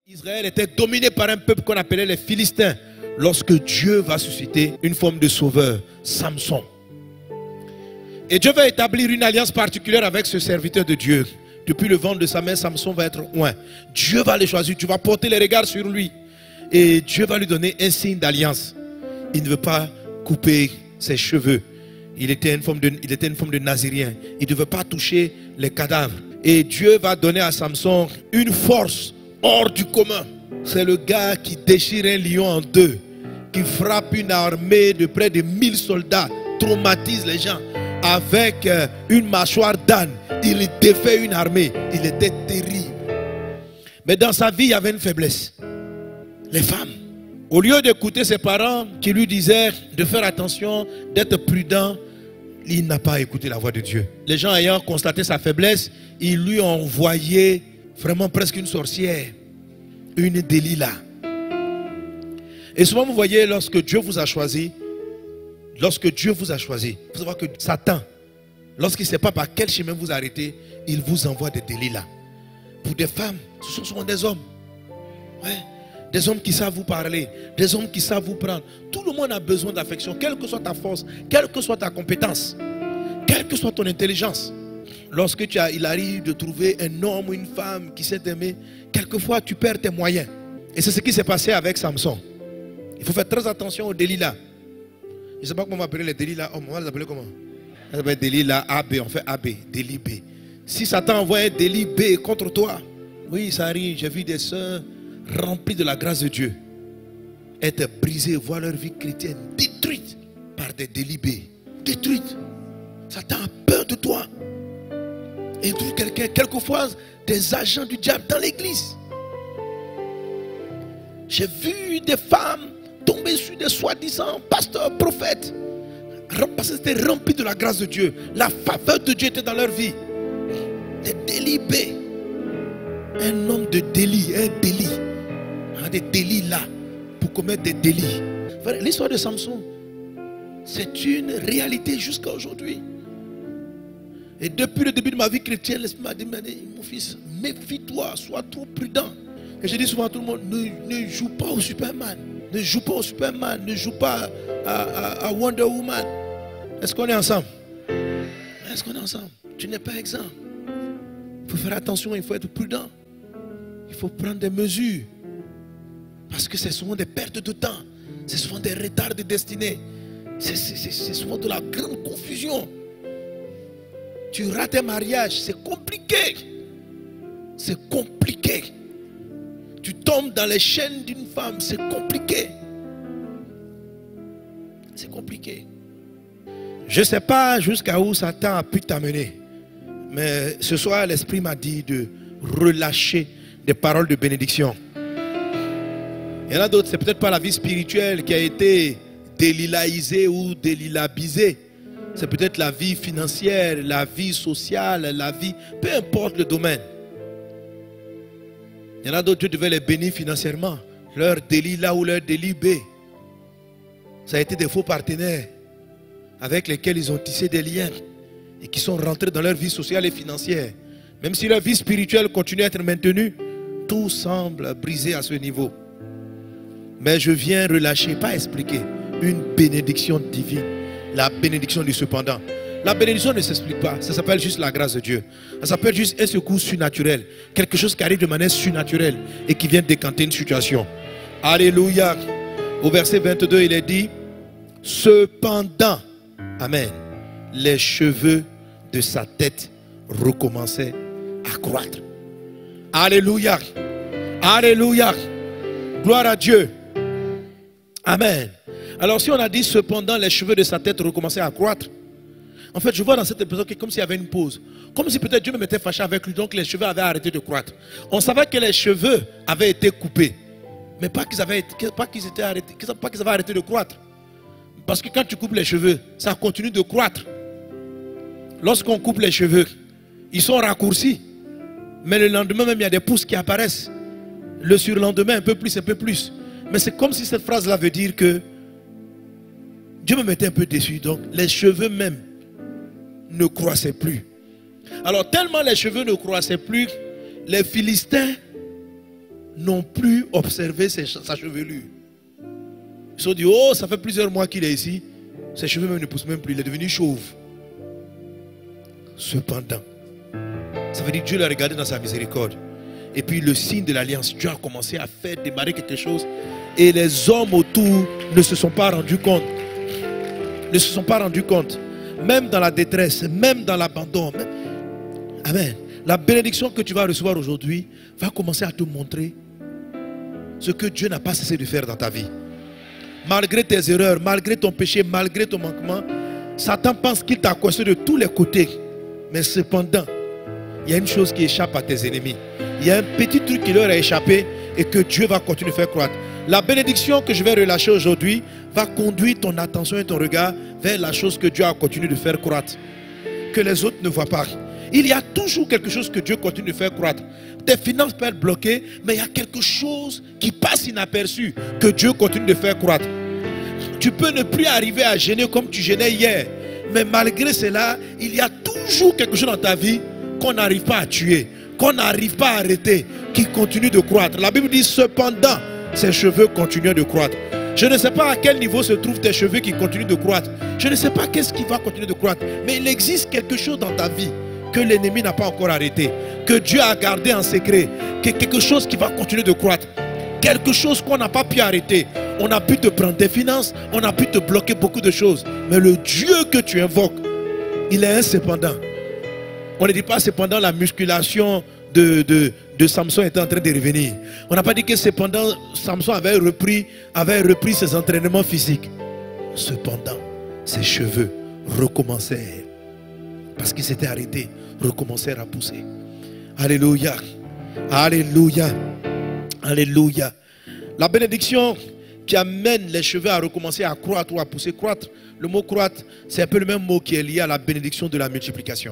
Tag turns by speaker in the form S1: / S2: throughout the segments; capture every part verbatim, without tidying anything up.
S1: Israël était dominé par un peuple qu'on appelait les Philistins. Lorsque Dieu va susciter une forme de sauveur, Samson. Et Dieu va établir une alliance particulière avec ce serviteur de Dieu. Depuis le ventre de sa mère, Samson va être loin. Dieu va le choisir, tu vas porter les regards sur lui. Et Dieu va lui donner un signe d'alliance. Il ne veut pas couper ses cheveux. Il était une forme de, il était une forme de nazirien. Il ne veut pas toucher les cadavres. Et Dieu va donner à Samson une force hors du commun. C'est le gars qui déchire un lion en deux, qui frappe une armée de près de mille soldats, traumatise les gens. Avec une mâchoire d'âne, il défait une armée. Il était terrible. Mais dans sa vie, il y avait une faiblesse. Les femmes. Au lieu d'écouter ses parents qui lui disaient de faire attention, d'être prudent, il n'a pas écouté la voix de Dieu. Les gens ayant constaté sa faiblesse, ils lui ont envoyé vraiment presque une sorcière, une Delilah. Et souvent vous voyez, lorsque Dieu vous a choisi, lorsque Dieu vous a choisi, il faut savoir que Satan, lorsqu'il ne sait pas par quel chemin vous arrêtez, il vous envoie des Delilah. Pour des femmes, ce sont souvent des hommes. Ouais. Des hommes qui savent vous parler, des hommes qui savent vous prendre. Tout le monde a besoin d'affection, quelle que soit ta force, quelle que soit ta compétence, quelle que soit ton intelligence. Lorsque tu as, il arrive de trouver un homme ou une femme qui s'est aimé, quelquefois tu perds tes moyens. Et c'est ce qui s'est passé avec Samson. Il faut faire très attention aux Delilah. Je ne sais pas comment on va appeler les Delilah. Oh, on va les appeler comment? On va Delilah A B, on fait A B, Délit B. Si Satan envoie un délit B contre toi, oui, ça arrive. J'ai vu des sœurs remplies de la grâce de Dieu être brisées, voir leur vie chrétienne détruite par des délits B. Détruite. Satan a peur de toi. Et tout quelqu'un, quelquefois, des agents du diable dans l'église. J'ai vu des femmes tomber sur des soi-disant pasteurs, prophètes, parce que c'était rempli de la grâce de Dieu. La faveur de Dieu était dans leur vie. Des délits B. Un homme de délit, un délit. Hein, des délits là, pour commettre des délits. L'histoire de Samson, c'est une réalité jusqu'à aujourd'hui. Et depuis le début de ma vie chrétienne, l'Esprit m'a dit, mon fils, méfie-toi, sois trop prudent. Et je dis souvent à tout le monde, ne, ne joue pas au Superman. Ne joue pas au Superman, ne joue pas à, à, à Wonder Woman. Est-ce qu'on est ensemble? Est-ce qu'on est ensemble? Tu n'es pas exempt. Il faut faire attention, il faut être prudent. Il faut prendre des mesures. Parce que c'est souvent des pertes de temps. C'est souvent des retards de destinée. C'est souvent de la grande confusion. Tu rates un mariage, c'est compliqué. C'est compliqué. Tu tombes dans les chaînes d'une femme, c'est compliqué. C'est compliqué. Je ne sais pas jusqu'à où Satan a pu t'amener. Mais ce soir, l'Esprit m'a dit de relâcher des paroles de bénédiction. Il y en a d'autres, c'est peut-être pas la vie spirituelle qui a été délilaïsée ou délilabisée. C'est peut-être la vie financière, la vie sociale, la vie, peu importe le domaine. Il y en a d'autres, Dieu devait les bénir financièrement. Leur délit là ou leur délit B. Ça a été des faux partenaires avec lesquels ils ont tissé des liens et qui sont rentrés dans leur vie sociale et financière. Même si leur vie spirituelle continue à être maintenue, tout semble brisé à ce niveau. Mais je viens relâcher, pas expliquer, une bénédiction divine. La bénédiction du cependant. La bénédiction ne s'explique pas. Ça s'appelle juste la grâce de Dieu. Ça s'appelle juste un secours surnaturel. Quelque chose qui arrive de manière surnaturelle et qui vient décanter une situation. Alléluia. Au verset vingt-deux, il est dit, cependant, amen, les cheveux de sa tête recommençaient à croître. Alléluia. Alléluia. Gloire à Dieu. Amen. Alors si on a dit cependant les cheveux de sa tête recommençaient à croître, en fait je vois dans cette épisode comme s'il y avait une pause. Comme si peut-être Dieu me mettait fâché avec lui, donc les cheveux avaient arrêté de croître. On savait que les cheveux avaient été coupés, mais pas qu'ils avaient, pas qu'ils étaient arrêtés, pas qu'ils avaient arrêté de croître. Parce que quand tu coupes les cheveux, ça continue de croître. Lorsqu'on coupe les cheveux, ils sont raccourcis. Mais le lendemain même, il y a des pousses qui apparaissent. Le surlendemain, un peu plus, un peu plus. Mais c'est comme si cette phrase-là veut dire que Dieu me mettait un peu déçu. Donc, les cheveux même ne croissaient plus. Alors, tellement les cheveux ne croissaient plus, les Philistins n'ont plus observé ses, sa chevelure. Ils se sont dit, oh, ça fait plusieurs mois qu'il est ici. Ses cheveux même ne poussent même plus, il est devenu chauve. Cependant, ça veut dire que Dieu l'a regardé dans sa miséricorde. Et puis le signe de l'alliance, Dieu a commencé à faire démarrer quelque chose. Et les hommes autour ne se sont pas rendus compte. Ne se sont pas rendus compte. Même dans la détresse, même dans l'abandon. Amen. La bénédiction que tu vas recevoir aujourd'hui va commencer à te montrer ce que Dieu n'a pas cessé de faire dans ta vie. Malgré tes erreurs, malgré ton péché, malgré ton manquement, Satan pense qu'il t'a accosté de tous les côtés. Mais cependant, il y a une chose qui échappe à tes ennemis. Il y a un petit truc qui leur a échappé et que Dieu va continuer de faire croître. La bénédiction que je vais relâcher aujourd'hui va conduire ton attention et ton regard vers la chose que Dieu a continué de faire croître. Que les autres ne voient pas. Il y a toujours quelque chose que Dieu continue de faire croître. Tes finances peuvent être bloquées, mais il y a quelque chose qui passe inaperçu que Dieu continue de faire croître. Tu peux ne plus arriver à gêner comme tu gênais hier. Mais malgré cela, il y a toujours quelque chose dans ta vie qu'on n'arrive pas à tuer, qu'on n'arrive pas à arrêter, qui continue de croître. La Bible dit cependant, ses cheveux continuent de croître. Je ne sais pas à quel niveau se trouvent tes cheveux qui continuent de croître. Je ne sais pas qu'est-ce qui va continuer de croître. Mais il existe quelque chose dans ta vie que l'ennemi n'a pas encore arrêté, que Dieu a gardé en secret, que quelque chose qui va continuer de croître. Quelque chose qu'on n'a pas pu arrêter. On a pu te prendre tes finances, on a pu te bloquer beaucoup de choses. Mais le Dieu que tu invoques, il est un cependant. On ne dit pas cependant la musculation de, de, de Samson était en train de revenir. On n'a pas dit que cependant Samson avait repris, avait repris ses entraînements physiques. Cependant, ses cheveux recommencèrent. Parce qu'ils s'étaient arrêtés, recommencèrent à pousser. Alléluia. Alléluia. Alléluia. La bénédiction qui amène les cheveux à recommencer à croître ou à pousser. Croître, le mot croître, c'est un peu le même mot qui est lié à la bénédiction de la multiplication.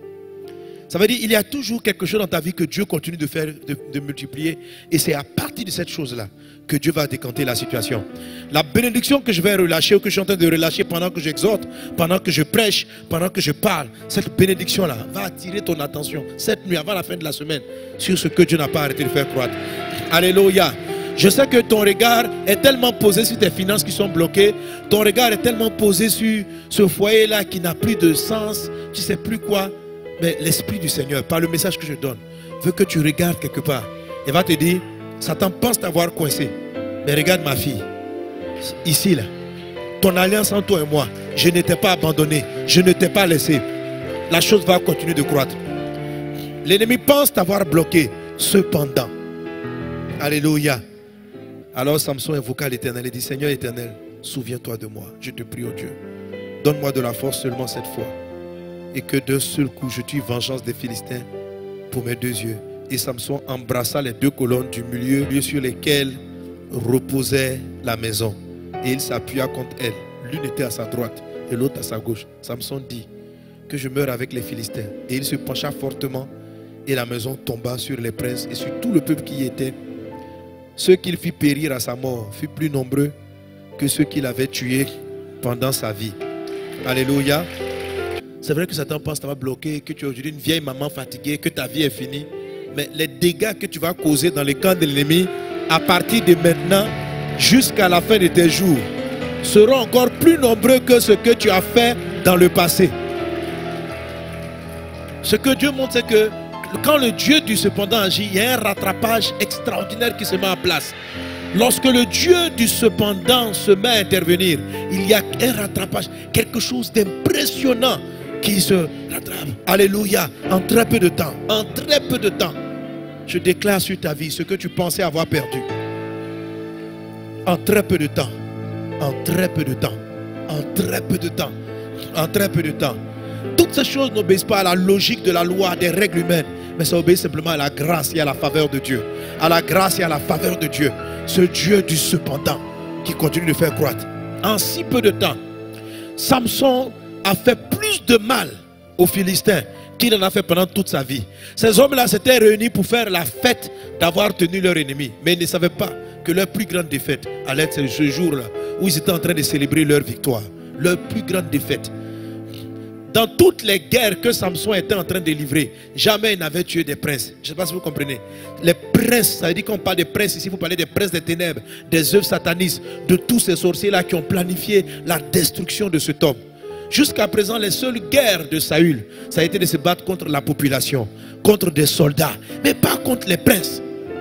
S1: Ça veut dire qu'il y a toujours quelque chose dans ta vie que Dieu continue de faire, de, de multiplier. Et c'est à partir de cette chose-là que Dieu va décanter la situation. La bénédiction que je vais relâcher ou que je suis en train de relâcher pendant que j'exhorte, pendant que je prêche, pendant que je parle, cette bénédiction-là va attirer ton attention cette nuit avant la fin de la semaine sur ce que Dieu n'a pas arrêté de faire croître. Alléluia. Je sais que ton regard est tellement posé sur tes finances qui sont bloquées. Ton regard est tellement posé sur ce foyer-là qui n'a plus de sens. Tu ne sais plus quoi. Mais l'Esprit du Seigneur, par le message que je donne, veut que tu regardes quelque part. Il va te dire, Satan pense t'avoir coincé. Mais regarde ma fille. Ici, là. Ton alliance entre toi et moi, je ne t'ai pas abandonné. Je ne t'ai pas laissé. La chose va continuer de croître. L'ennemi pense t'avoir bloqué. Cependant. Alléluia. Alors Samson invoqua l'Éternel et dit, Seigneur éternel, souviens-toi de moi. Je te prie, oh Dieu. Donne-moi de la force seulement cette fois. Et que d'un seul coup, je tue vengeance des Philistins pour mes deux yeux. Et Samson embrassa les deux colonnes du milieu, lieu sur lesquelles reposait la maison. Et il s'appuya contre elles. L'une était à sa droite et l'autre à sa gauche. Samson dit, que je meure avec les Philistins. Et il se pencha fortement et la maison tomba sur les princes et sur tout le peuple qui y était. Ceux qu'il fit périr à sa mort furent plus nombreux que ceux qu'il avait tués pendant sa vie. Alléluia. C'est vrai que Satan pense que tu vas bloquer, que tu es aujourd'hui une vieille maman fatiguée, que ta vie est finie. Mais les dégâts que tu vas causer dans les camps de l'ennemi, à partir de maintenant jusqu'à la fin de tes jours, seront encore plus nombreux que ce que tu as fait dans le passé. Ce que Dieu montre, c'est que quand le Dieu du cependant agit, il y a un rattrapage extraordinaire qui se met en place. Lorsque le Dieu du cependant se met à intervenir, il y a un rattrapage, quelque chose d'impressionnant qui se rattrape. Alléluia. En très peu de temps, en très peu de temps, je déclare sur ta vie ce que tu pensais avoir perdu. En très peu de temps, en très peu de temps, en très peu de temps, en très peu de temps. Toutes ces choses n'obéissent pas à la logique de la loi, des règles humaines, mais ça obéit simplement à la grâce et à la faveur de Dieu. À la grâce et à la faveur de Dieu. Ce Dieu du cependant qui continue de faire croître. En si peu de temps, Samson a fait plus de mal aux Philistins qu'il en a fait pendant toute sa vie. Ces hommes-là s'étaient réunis pour faire la fête d'avoir tenu leur ennemi. Mais ils ne savaient pas que leur plus grande défaite allait être ce jour-là où ils étaient en train de célébrer leur victoire. Leur plus grande défaite. Dans toutes les guerres que Samson était en train de livrer, jamais il n'avait tué des princes. Je ne sais pas si vous comprenez. Les princes, ça veut dire qu'on parle des princes ici, vous parlez des princes des ténèbres, des œuvres satanistes, de tous ces sorciers-là qui ont planifié la destruction de cet homme. Jusqu'à présent, les seules guerres de Saül, ça a été de se battre contre la population, contre des soldats, mais pas contre les princes.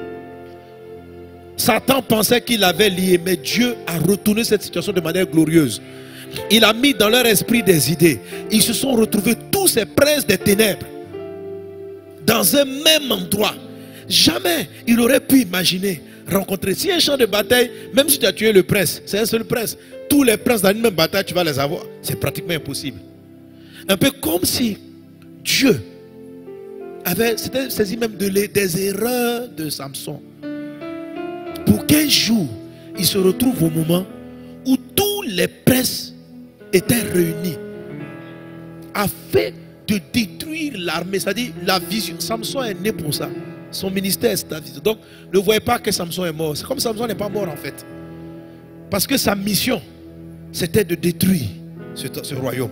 S1: Satan pensait qu'il avait lié, mais Dieu a retourné cette situation de manière glorieuse. Il a mis dans leur esprit des idées. Ils se sont retrouvés tous ces princes des ténèbres dans un même endroit. Jamais il aurait pu imaginer rencontrer. Si un champ de bataille, même si tu as tué le prince, c'est un seul prince, tous les princes dans une même bataille, tu vas les avoir. C'est pratiquement impossible. Un peu comme si Dieu avait saisi même de les, des erreurs de Samson. Pour qu'un jour, il se retrouve au moment où tous les princes étaient réunis afin de détruire l'armée. C'est-à-dire la vision. Samson est né pour ça. Son ministère, c'est la vision. Donc, ne voyez pas que Samson est mort. C'est comme Samson n'est pas mort en fait. Parce que sa mission, c'était de détruire ce, ce royaume.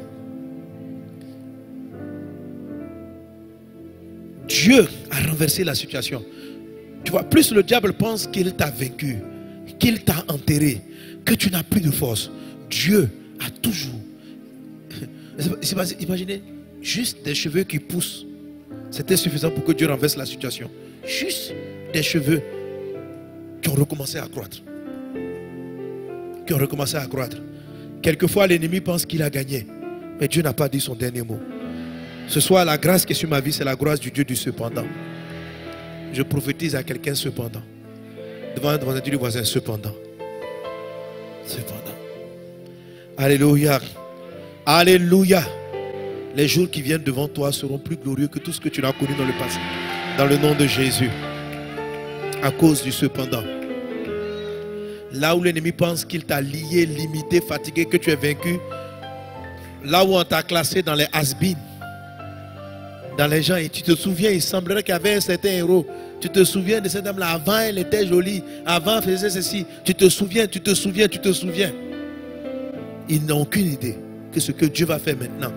S1: Dieu a renversé la situation. Tu vois, plus le diable pense qu'il t'a vaincu, qu'il t'a enterré, que tu n'as plus de force, Dieu a toujours... Imaginez, juste des cheveux qui poussent, c'était suffisant pour que Dieu renverse la situation. Juste des cheveux qui ont recommencé à croître. Qui ont recommencé à croître. Quelquefois, l'ennemi pense qu'il a gagné, mais Dieu n'a pas dit son dernier mot. Ce soir, la grâce qui est sur ma vie, c'est la grâce du Dieu du cependant. Je prophétise à quelqu'un cependant. Devant, devant du voisin, cependant. Cependant. Alléluia. Alléluia. Les jours qui viennent devant toi seront plus glorieux que tout ce que tu n'as connu dans le passé. Dans le nom de Jésus. À cause du cependant. Là où l'ennemi pense qu'il t'a lié, limité, fatigué, que tu es vaincu. Là où on t'a classé dans les has-been. Dans les gens, et tu te souviens, il semblerait qu'il y avait un certain héros. Tu te souviens de cette dame-là. Avant, elle était jolie. Avant, elle faisait ceci. Tu te souviens, tu te souviens, tu te souviens. Ils n'ont aucune idée que ce que Dieu va faire maintenant.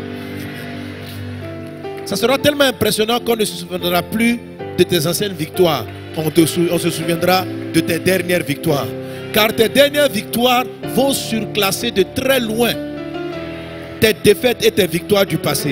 S1: Ça sera tellement impressionnant qu'on ne se souviendra plus de tes anciennes victoires. On, te, on se souviendra de tes dernières victoires. Car tes dernières victoires vont surclasser de très loin tes défaites et tes victoires du passé.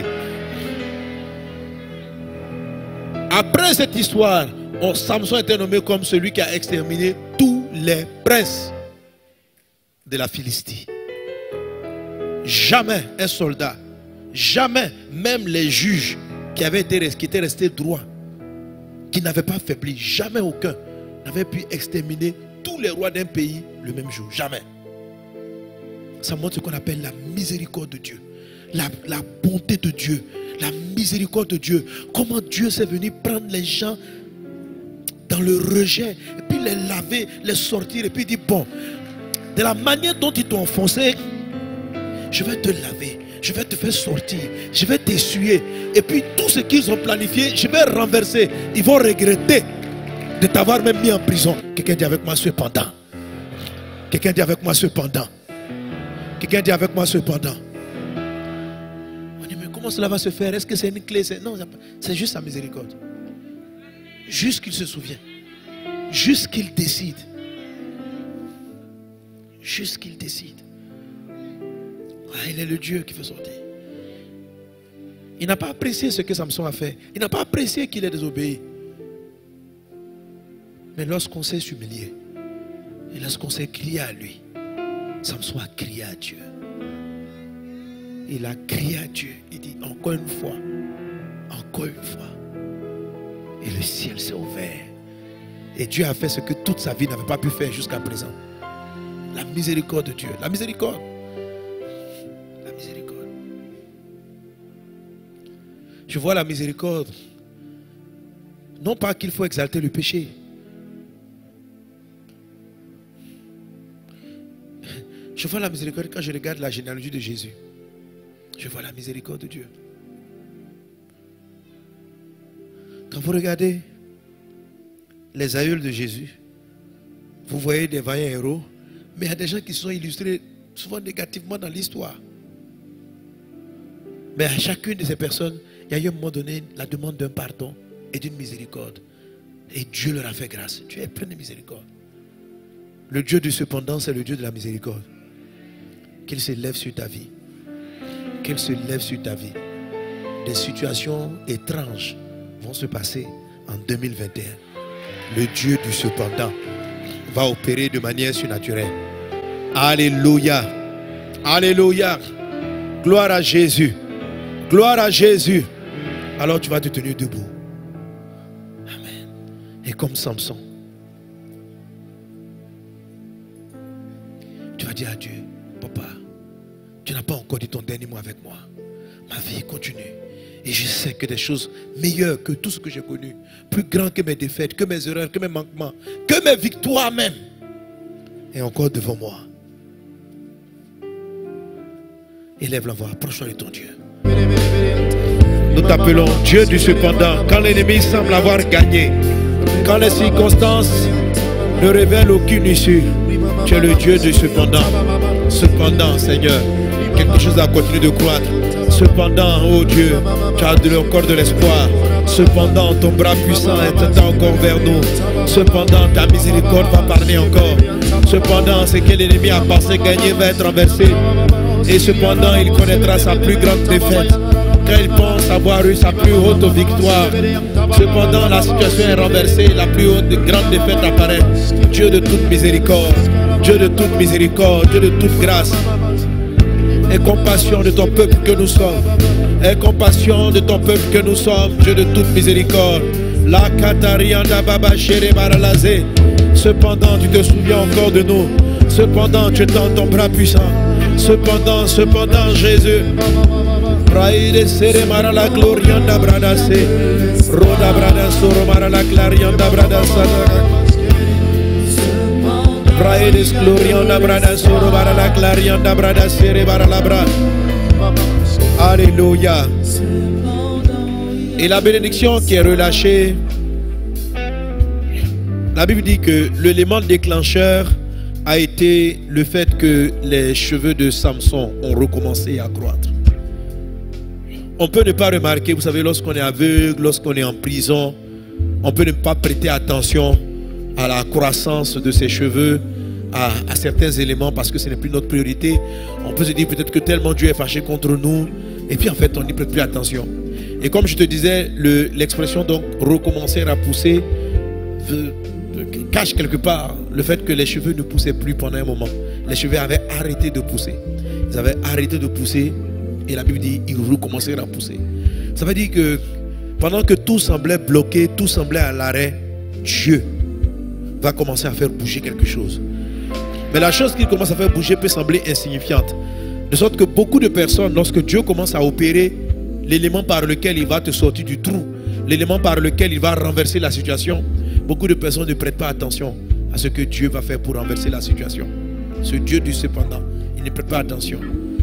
S1: Après cette histoire, on, Samson était nommé comme celui qui a exterminé tous les princes de la Philistie. Jamais un soldat, jamais même les juges qui, avaient été, qui étaient restés droits, qui n'avaient pas faibli, jamais aucun n'avait pu exterminer tous les rois d'un pays le même jour. Jamais. Ça montre ce qu'on appelle la miséricorde de Dieu, la, la bonté de Dieu. La miséricorde de Dieu. Comment Dieu s'est venu prendre les gens dans le rejet et puis les laver, les sortir et puis dire bon, de la manière dont ils t'ont enfoncé, je vais te laver, je vais te faire sortir, je vais t'essuyer et puis tout ce qu'ils ont planifié, je vais renverser. Ils vont regretter de t'avoir même mis en prison. Quelqu'un dit avec moi cependant. Quelqu'un dit avec moi cependant. Quelqu'un dit avec moi cependant. Comment cela va se faire? Est-ce que c'est une clé? Non, c'est juste sa miséricorde. Juste qu'il se souvient. Juste qu'il décide. Juste qu'il décide. Ah, il est le Dieu qui fait sortir. Il n'a pas apprécié ce que Samson a fait. Il n'a pas apprécié qu'il ait désobéi. Mais lorsqu'on s'est humilié, et lorsqu'on s'est crié à lui, Samson a crié à Dieu. Il a crié à Dieu. Il dit encore une fois. Encore une fois. Et le ciel s'est ouvert. Et Dieu a fait ce que toute sa vie n'avait pas pu faire jusqu'à présent. La miséricorde de Dieu. La miséricorde. La miséricorde. Je vois la miséricorde. Non pas qu'il faut exalter le péché. Je vois la miséricorde quand je regarde la généalogie de Jésus. Je vois la miséricorde de Dieu. Quand vous regardez les aïeuls de Jésus, vous voyez des vaillants héros, mais il y a des gens qui sont illustrés souvent négativement dans l'histoire. Mais à chacune de ces personnes, il y a eu un moment donné la demande d'un pardon et d'une miséricorde. Et Dieu leur a fait grâce. Dieu est plein de miséricorde. Le Dieu du cependant, c'est le Dieu de la miséricorde. Qu'il se lève sur ta vie. Qu'il se lève sur ta vie. Des situations étranges vont se passer en deux mille vingt et un. Le Dieu du cependant va opérer de manière surnaturelle. Alléluia. Alléluia. Gloire à Jésus. Gloire à Jésus. Alors tu vas te tenir debout. Amen. Et comme Samson, tu vas dire à Dieu, papa, tu n'as pas encore dit ton dernier mot avec moi. Ma vie continue. Et je sais que des choses meilleures que tout ce que j'ai connu, plus grands que mes défaites, que mes erreurs, que mes manquements, que mes victoires même, est encore devant moi. Élève la voix, approche-toi de ton Dieu. Nous t'appelons Dieu du cependant. Quand l'ennemi semble avoir gagné, quand les circonstances ne révèlent aucune issue, tu es le Dieu du cependant. Cependant, Seigneur, quelque chose a continué de croître. Cependant, oh Dieu, tu as de, encore de l'espoir. Cependant, ton bras puissant est encore vers nous. Cependant, ta miséricorde va parler encore. Cependant, ce que l'ennemi a pensé gagner va être renversé. Et cependant, il connaîtra sa plus grande défaite. Quand il pense avoir eu sa plus haute victoire. Cependant, la situation est renversée. La plus haute grande défaite apparaît. Dieu de toute miséricorde. Dieu de toute miséricorde. Dieu de toute grâce. Aie compassion de ton peuple que nous sommes. Aie compassion de ton peuple que nous sommes. Dieu de toute miséricorde. La Katarianda Baba Chere Baralazé. Cependant, tu te souviens encore de nous. Cependant, tu tends ton bras puissant. Cependant, cependant, Jésus. Praide Sere Marala Glorianda Bradase. Roda Bradaso Romarala Clarianda Bradasa. Praedes Glorianda Bradaso Romarala Clarianda Bradasere Baralabra. Alléluia. Et la bénédiction qui est relâchée, la Bible dit que l'élément déclencheur a été le fait que les cheveux de Samson ont recommencé à croître. On peut ne pas remarquer, vous savez, lorsqu'on est aveugle, lorsqu'on est en prison, on peut ne pas prêter attention à la croissance de ses cheveux, à, à certains éléments parce que ce n'est plus notre priorité. On peut se dire peut-être que tellement Dieu est fâché contre nous, et puis en fait on n'y prête plus attention. Et comme je te disais, l'expression donc recommencer à pousser veut, cache quelque part le fait que les cheveux ne poussaient plus pendant un moment. Les cheveux avaient arrêté de pousser. Ils avaient arrêté de pousser et la Bible dit ils recommencèrent à pousser. Ça veut dire que pendant que tout semblait bloqué, tout semblait à l'arrêt, Dieu va commencer à faire bouger quelque chose. Mais la chose qu'il commence à faire bouger peut sembler insignifiante. De sorte que beaucoup de personnes, lorsque Dieu commence à opérer l'élément par lequel il va te sortir du trou, l'élément par lequel il va renverser la situation, beaucoup de personnes ne prêtent pas attention à ce que Dieu va faire pour renverser la situation. Ce Dieu du cependant, il ne prête pas attention.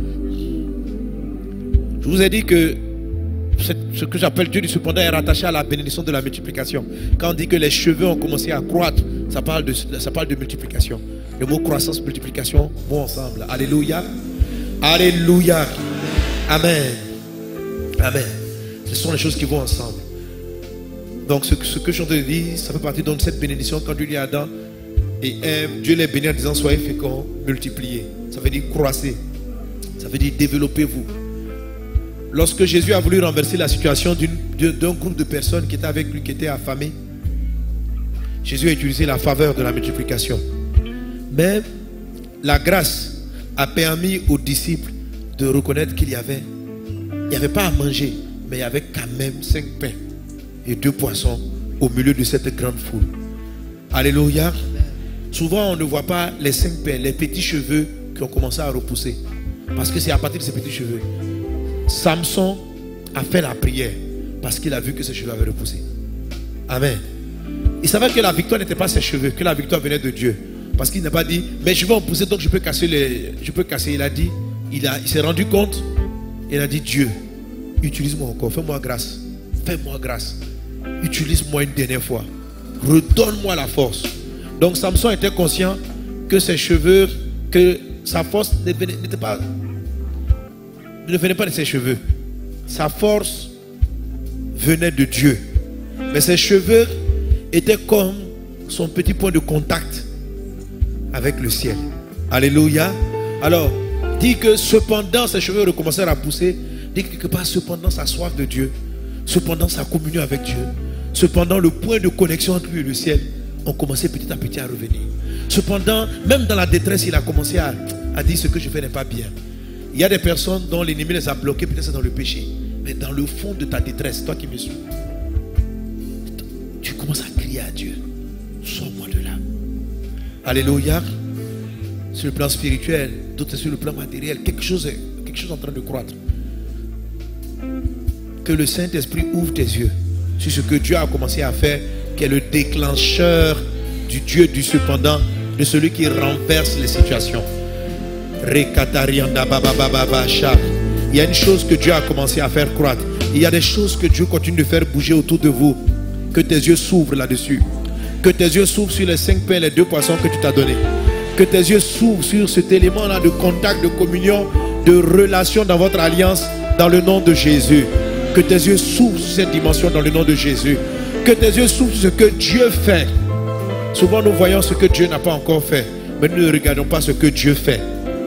S1: Je vous ai dit que ce que j'appelle Dieu du cependant est rattaché à la bénédiction de la multiplication. Quand on dit que les cheveux ont commencé à croître, ça parle de, ça parle de multiplication. Le mot croissance, multiplication vont ensemble. Alléluia. Alléluia. Amen. Amen. Ce sont les choses qui vont ensemble. Donc ce, ce que je te dis, ça fait partie de cette bénédiction quand Dieu dit à Adam et Ève, Dieu les bénit en disant soyez féconds, multipliez. Ça veut dire croissez. Ça veut dire développez-vous. Lorsque Jésus a voulu renverser la situation d'un groupe de personnes qui étaient avec lui, qui étaient affamés, Jésus a utilisé la faveur de la multiplication. Mais la grâce a permis aux disciples de reconnaître qu'il y avait, il n'y avait pas à manger, mais il y avait quand même cinq pains et deux poissons au milieu de cette grande foule. Alléluia. Souvent on ne voit pas les cinq pains, les petits cheveux qui ont commencé à repousser. Parce que c'est à partir de ces petits cheveux. Samson a fait la prière parce qu'il a vu que ses cheveux avaient repoussé. Amen. Il savait que la victoire n'était pas ses cheveux, que la victoire venait de Dieu. Parce qu'il n'a pas dit, mes cheveux ont poussé donc je peux casser les... Je peux casser. Il a dit, il, a, il s'est rendu compte. Il a dit, Dieu, utilise-moi encore, fais-moi grâce. Fais-moi grâce. Utilise-moi une dernière fois. Redonne-moi la force. Donc Samson était conscient que ses cheveux, que sa force n'était pas, ne venait pas de ses cheveux. sa force venait de Dieu. Mais ses cheveux étaient comme son petit point de contact avec le ciel. Alléluia. Alors, dit que cependant ses cheveux recommencèrent à pousser. Dit quelque part, cependant sa soif de Dieu, cependant sa communion avec Dieu, cependant le point de connexion entre lui et le ciel ont commencé petit à petit à revenir. Cependant, même dans la détresse, il a commencé à, à dire ce que je fais n'est pas bien. Il y a des personnes dont l'ennemi les a bloqués, peut-être dans le péché. Mais dans le fond de ta détresse, toi qui me suis, tu commences à crier à Dieu. Sors-moi de là. Alléluia. Sur le plan spirituel, d'autres sur le plan matériel, quelque chose est, quelque chose est en train de croître. Que le Saint-Esprit ouvre tes yeux sur ce que Dieu a commencé à faire, qui est le déclencheur du Dieu du cependant, de celui qui renverse les situations. Il y a une chose que Dieu a commencé à faire croître. Il y a des choses que Dieu continue de faire bouger autour de vous. Que tes yeux s'ouvrent là-dessus. Que tes yeux s'ouvrent sur les cinq pains et les deux poissons que tu t'as donnés. Que tes yeux s'ouvrent sur cet élément-là de contact, de communion, de relation dans votre alliance, dans le nom de Jésus. Que tes yeux s'ouvrent sur cette dimension dans le nom de Jésus. Que tes yeux s'ouvrent sur ce que Dieu fait. Souvent nous voyons ce que Dieu n'a pas encore fait, mais nous ne regardons pas ce que Dieu fait.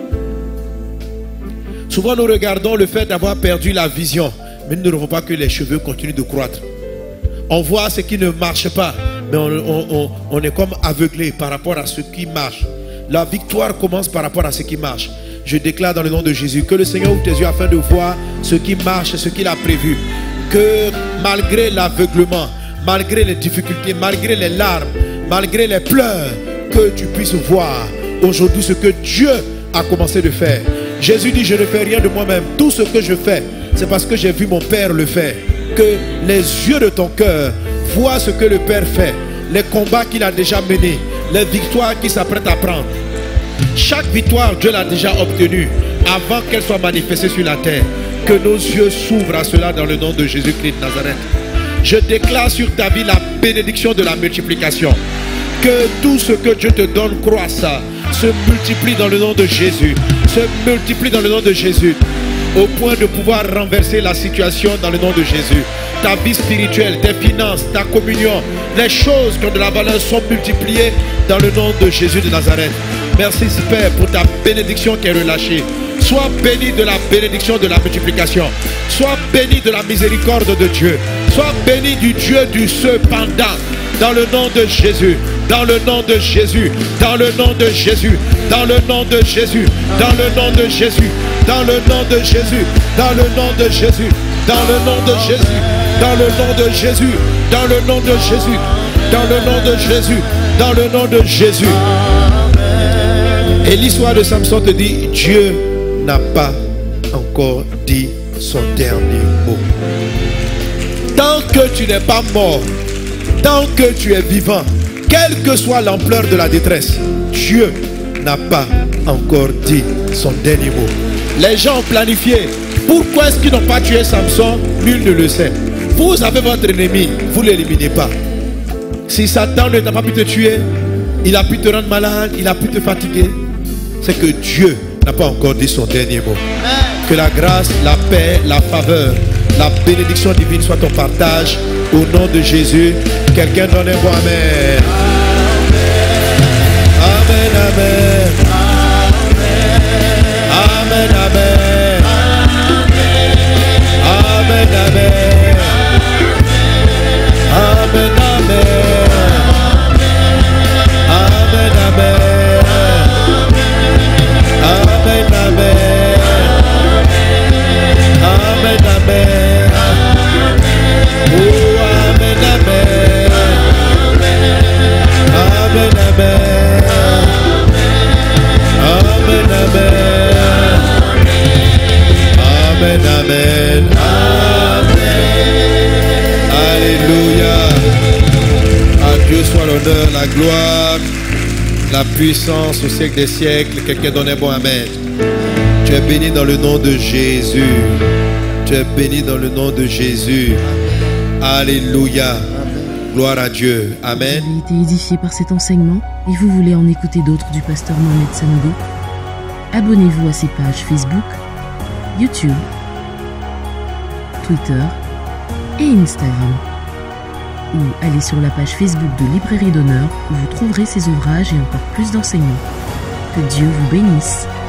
S1: Souvent nous regardons le fait d'avoir perdu la vision, mais nous ne voyons pas que les cheveux continuent de croître. On voit ce qui ne marche pas, mais on, on, on, on est comme aveuglé par rapport à ce qui marche. La victoire commence par rapport à ce qui marche. Je déclare dans le nom de Jésus que le Seigneur ouvre tes yeux afin de voir ce qui marche, ce qu'il a prévu. Que malgré l'aveuglement, malgré les difficultés, malgré les larmes, malgré les pleurs, que tu puisses voir aujourd'hui ce que Dieu a commencé de faire. Jésus dit, je ne fais rien de moi-même. Tout ce que je fais, c'est parce que j'ai vu mon Père le faire. Que les yeux de ton cœur voient ce que le Père fait, les combats qu'il a déjà menés, les victoires qu'il s'apprête à prendre. Chaque victoire, Dieu l'a déjà obtenue avant qu'elle soit manifestée sur la terre. Que nos yeux s'ouvrent à cela dans le nom de Jésus-Christ de Nazareth. Je déclare sur ta vie la bénédiction de la multiplication. Que tout ce que Dieu te donne croisse, se multiplie dans le nom de Jésus. Se multiplie dans le nom de Jésus. Au point de pouvoir renverser la situation dans le nom de Jésus. Ta vie spirituelle, tes finances, ta communion, les choses qui ont de la valeur sont multipliées dans le nom de Jésus de Nazareth. Merci Père pour ta bénédiction qui est relâchée. Sois béni de la bénédiction de la multiplication. Sois béni de la miséricorde de Dieu. Sois béni du Dieu du cependant. Dans le nom de Jésus. Dans le nom de Jésus. Dans le nom de Jésus. Dans le nom de Jésus. Dans le nom de Jésus. Dans le nom de Jésus. Dans le nom de Jésus. Dans le nom de Jésus. Dans le nom de Jésus. Dans le nom de Jésus. Dans le nom de Jésus. Dans le nom de Jésus. Et l'histoire de Samson te dit, Dieu n'a pas encore dit son dernier mot. Tant que tu n'es pas mort, tant que tu es vivant, quelle que soit l'ampleur de la détresse, Dieu n'a pas encore dit son dernier mot. Les gens ont planifié. Pourquoi est-ce qu'ils n'ont pas tué Samson? Nul ne le sait. Vous avez votre ennemi, vous ne l'éliminez pas. Si Satan ne t'a pas pu te tuer, il a pu te rendre malade, il a pu te fatiguer, c'est que Dieu n'a pas encore dit son dernier mot. Que la grâce, la paix, la faveur, la bénédiction divine soit ton partage. Au nom de Jésus, quelqu'un donne un bon amen. Amen, amen. Amen, amen. Amen, amen. Amen, amen. Amen, amen. Amen, amen. Amen, amen. Oh, amen, amen. Amen, amen. Amen, amen. Amen, amen. Alléluia. À Dieu soit l'honneur, la gloire, la puissance au siècle des siècles. Quelqu'un donne un bon amen. Tu es béni dans le nom de Jésus. Tu es béni dans le nom de Jésus. Alléluia. Gloire à Dieu. Amen.
S2: Vous avez été édifié par cet enseignement et vous voulez en écouter d'autres du pasteur Mohamed Sanogo? Abonnez-vous à ses pages Facebook, YouTube Twitter et Instagram. Ou allez sur la page Facebook de Librairie d'Honneur où vous trouverez ces ouvrages et encore plus d'enseignements. Que Dieu vous bénisse.